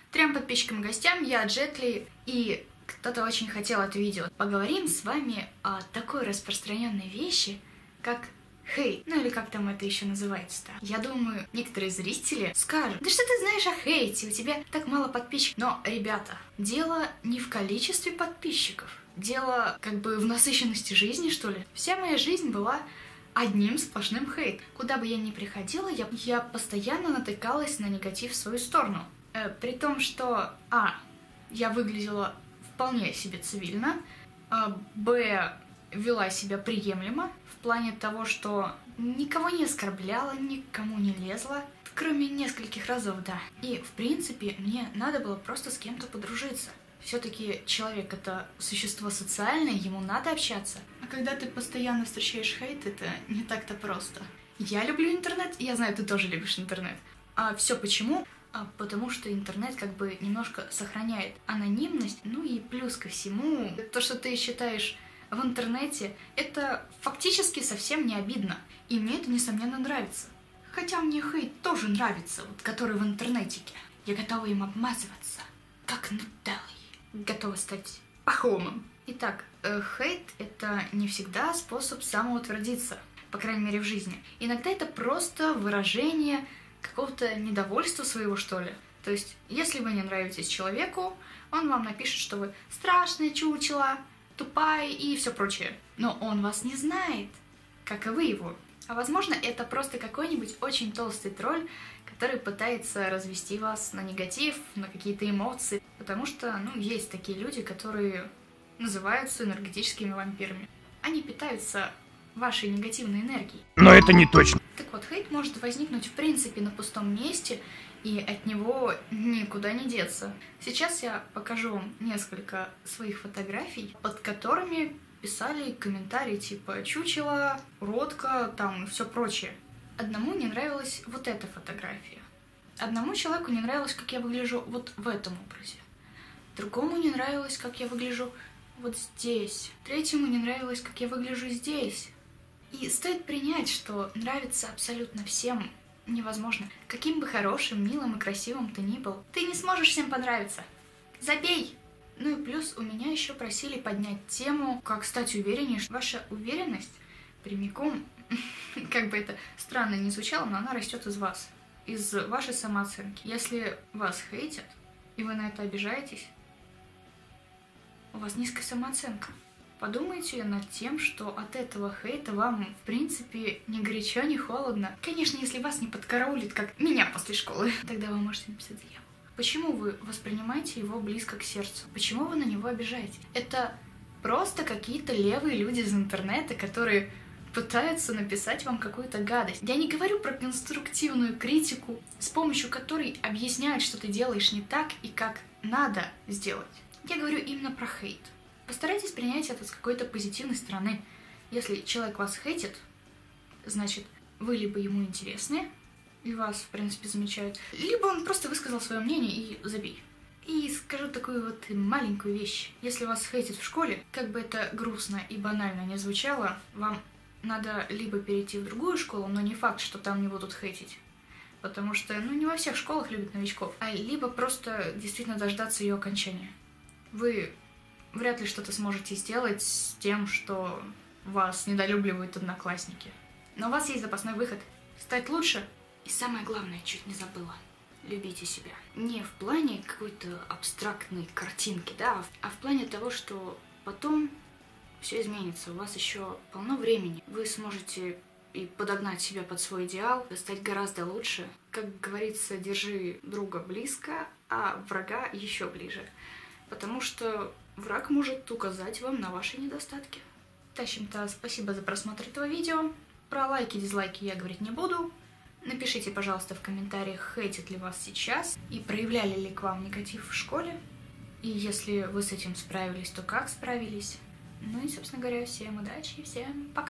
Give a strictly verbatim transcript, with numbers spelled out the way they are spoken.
Трем подписчикам и гостям, я Джетли, и кто-то очень хотел это видео. Поговорим с вами о такой распространенной вещи, как хейт. Ну или как там это еще называется-то. Я думаю, некоторые зрители скажут: да что ты знаешь о хейте, у тебя так мало подписчиков. Но, ребята, дело не в количестве подписчиков. Дело как бы в насыщенности жизни, что ли. Вся моя жизнь была одним сплошным хейт. Куда бы я ни приходила, я, я постоянно натыкалась на негатив в свою сторону. Э, при том, что а. я выглядела вполне себе цивильно, а, б. вела себя приемлемо, в плане того, что никого не оскорбляла, никому не лезла, кроме нескольких разов, да. И, в принципе, мне надо было просто с кем-то подружиться. Все-таки человек — это существо социальное, ему надо общаться. А когда ты постоянно встречаешь хейт, это не так-то просто. Я люблю интернет, и я знаю, ты тоже любишь интернет. А все почему? А потому что интернет как бы немножко сохраняет анонимность, ну и плюс ко всему, то, что ты считаешь в интернете, это фактически совсем не обидно. И мне это, несомненно, нравится. Хотя мне хейт тоже нравится, вот, который в интернетике. Я готова им обмазываться, как нутеллой. Готова стать пахомом. Итак, э, хейт — это не всегда способ самоутвердиться, по крайней мере в жизни. Иногда это просто выражение какого-то недовольства своего, что ли. То есть, если вы не нравитесь человеку, он вам напишет, что вы страшная чучела, тупая и все прочее. Но он вас не знает, как и вы его. А возможно, это просто какой-нибудь очень толстый тролль, который пытается развести вас на негатив, на какие-то эмоции. Потому что, ну, есть такие люди, которые называются энергетическими вампирами. Они питаются вашей негативной энергией. Но это не точно. Так вот, хейт может возникнуть в принципе на пустом месте, и от него никуда не деться. Сейчас я покажу вам несколько своих фотографий, под которыми писали комментарии типа «чучело», «уродка», там и все прочее. Одному не нравилась вот эта фотография. Одному человеку не нравилось, как я выгляжу вот в этом образе. Другому не нравилось, как я выгляжу вот здесь. Третьему не нравилось, как я выгляжу здесь. И стоит принять, что нравится абсолютно всем невозможно. Каким бы хорошим, милым и красивым ты ни был, ты не сможешь всем понравиться. Забей! Ну и плюс у меня еще просили поднять тему, как стать увереннее. Ваша уверенность прямиком, как бы это странно ни звучало, но она растет из вас, из вашей самооценки. Если вас хейтят, и вы на это обижаетесь, у вас низкая самооценка. Подумайте над тем, что от этого хейта вам, в принципе, ни горячо, ни холодно. Конечно, если вас не подкараулит, как меня после школы, тогда вы можете написать заяву. Почему вы воспринимаете его близко к сердцу? Почему вы на него обижаетесь? Это просто какие-то левые люди из интернета, которые пытаются написать вам какую-то гадость. Я не говорю про конструктивную критику, с помощью которой объясняют, что ты делаешь не так и как надо сделать. Я говорю именно про хейт. Постарайтесь принять это с какой-то позитивной стороны. Если человек вас хейтит, значит, вы либо ему интересны, и вас, в принципе, замечают, либо он просто высказал свое мнение и забей. И скажу такую вот маленькую вещь. Если вас хейтят в школе, как бы это грустно и банально не звучало, вам надо либо перейти в другую школу, но не факт, что там не будут хейтить. Потому что, ну, не во всех школах любят новичков. А либо просто действительно дождаться ее окончания. Вы вряд ли что-то сможете сделать с тем, что вас недолюбливают одноклассники. Но у вас есть запасной выход. Стать лучше. И самое главное, чуть не забыла. Любите себя. Не в плане какой-то абстрактной картинки, да, а в плане того, что потом все изменится. У вас еще полно времени. Вы сможете и подогнать себя под свой идеал, стать гораздо лучше. Как говорится, держи друга близко, а врага еще ближе. Потому что враг может указать вам на ваши недостатки. В общем-то, спасибо за просмотр этого видео. Про лайки и дизлайки я говорить не буду. Напишите, пожалуйста, в комментариях, хейтят ли вас сейчас и проявляли ли к вам негатив в школе. И если вы с этим справились, то как справились. Ну и, собственно говоря, всем удачи и всем пока!